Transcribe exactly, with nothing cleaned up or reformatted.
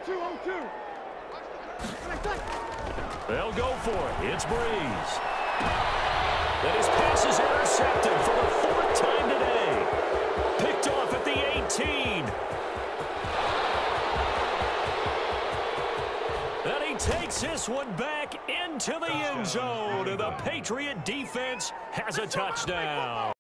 They'll go for it. It's Breeze. And his pass is intercepted for the fourth time today. Picked off at the eighteen. And he takes this one back into the end zone. And the Patriot defense has a touchdown.